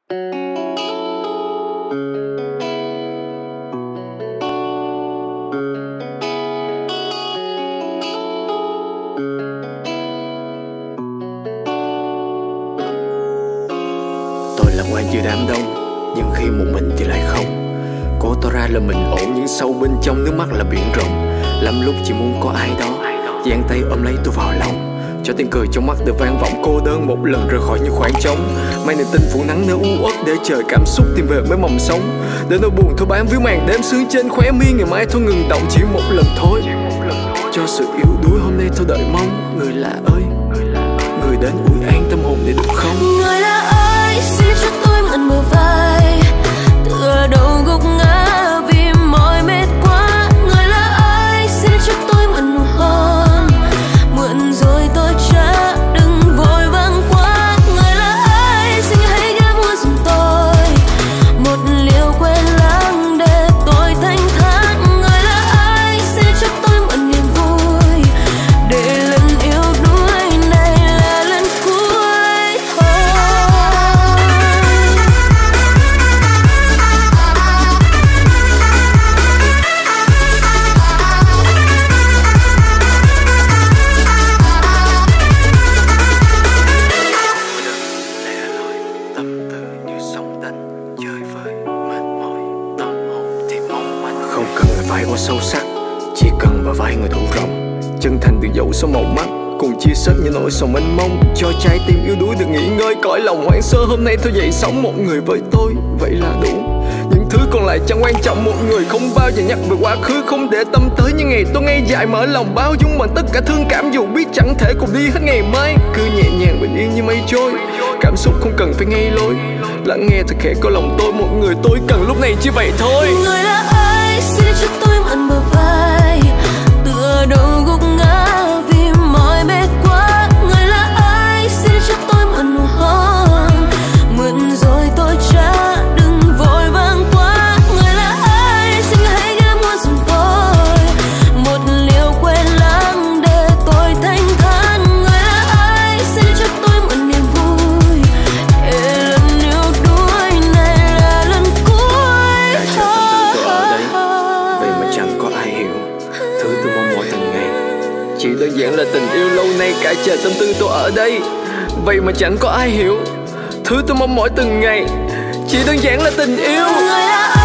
Tôi lạc quan giữa đám đông, nhưng khi một mình thì lại không. Cố tỏ ra là mình ổn, nhưng sâu bên trong nước mắt là biển rộng. Lắm lúc chỉ muốn có ai đó giang tay ôm lấy tôi vào lòng, cho tiếng cười trong mắt được vang vọng cô đơn một lần rời khỏi những khoảng trống. Mang niềm tin phủ nắng nơi u uất để chờ cảm xúc tìm về mới mầm sống. Để nỗi buồn thôi bám víu màn đêm sương trên khóe mi, ngày mai thôi ngừng động chỉ một lần thôi. Cho sự yếu đuối hôm nay thôi đợi mong. Người lạ ơi, người đến ủi an tâm hồn để được không? Người lạ ơi, xin cho tôi mượn bờ vai, tựa đầu gục ngã vì mỏi mệt quá. Người lạ ơi, xin cho tôi mượn nụ hôn, mượn rồi tôi trả, đừng vội vàng quá. Người lạ ơi, xin hãy ghé mua giùm tôi một liều quên lãng để tôi thanh thản. Người lạ ơi, xin cho tôi mượn niềm vui, để lần yêu đuối này là lần cuối thôi. Tâm tư như sóng đánh chơi vơi mệt mỏi, tâm hồn thì mong manh. Không cần người phải quá sâu sắc, chỉ cần bờ vai người thủ rộng, chân thành từ dẫu số màu mắt, cùng chia sẻ những nỗi sầu mênh mông, cho trái tim yếu đuối được nghỉ ngơi. Cõi lòng hoang sơ hôm nay thôi dậy sống một người với tôi, vậy là đủ. Những thứ còn lại chẳng quan trọng, một người không bao giờ nhắc về quá khứ, không để tâm tới những ngày tôi ngây dại mở lòng bao dung bằng tất cả thương cảm, dù biết chẳng thể cùng đi hết ngày mai. Cứ nhẹ nhàng bình yên như mây trôi, cảm xúc không cần phải ngay lối, lắng nghe thật khẽ có lòng tôi, một người tôi cần lúc này chỉ vậy thôi. Người lạ ơi, xin cho tôi mượn bờ vai, tựa đầu gục ngã vì mỏi mệt quá. Người lạ ơi, xin cho tôi mượn nụ hôn, mượn rồi tôi trả, đừng vội vàng quá. Người lạ ơi, xin hãy ghé mua giùm tôi một liều quên lãng để tôi thanh thản. Người lạ ơi, xin cho tôi mượn niềm vui, để lần yêu đuối này là lần cuối. Đã chờ tâm tư tôi ở đây, vậy mà chẳng có ai hiểu thứ tôi mong mỏi từng ngày. Chỉ đơn giản là tình yêu lâu nay cả chờ tâm tư tôi ở đây, vậy mà chẳng có ai hiểu thứ tôi mong mỏi từng ngày. Chỉ đơn giản là tình yêu. Người lạ